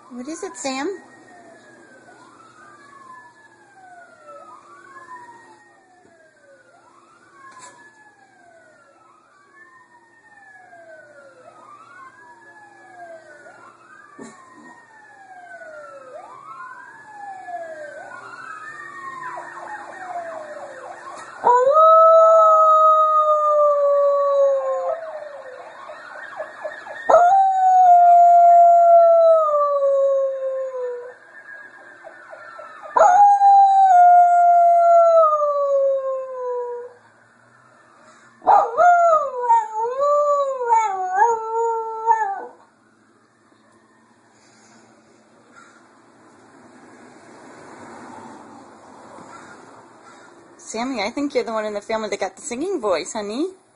What is it, Sam? Sammy, I think you're the one in the family that got the singing voice, honey.